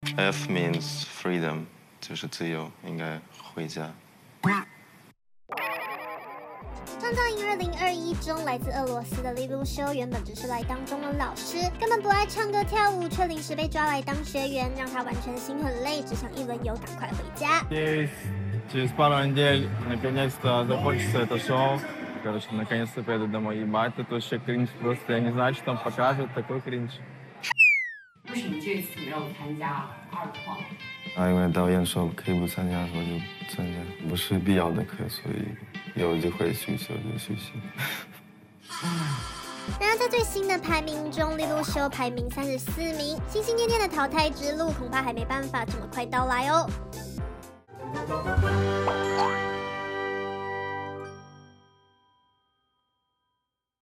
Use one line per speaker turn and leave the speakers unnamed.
F means freedom， 就是自由，应该回家。
创造营2021中，来自俄罗斯的利路修原本只是来当中文老师，根本不爱唱歌跳舞，却临时被抓来当学员，让他完全心很累，只想一轮游赶快回家。
Через пару недель наконец-то закончится это шоу. Короче, наконец-то поеду домой. Ебать, это вообще кринж. Просто я не знаю, что там покажут. Такой кринж.
为什么这次没有参加二创？
因为导演说可以不参加，所以就参加，不是必要的课，所以有就会休息，就休息。
然而在最新的排名中，利路修排名34名，心心念念的淘汰之路恐怕还没办法这么快到来哦。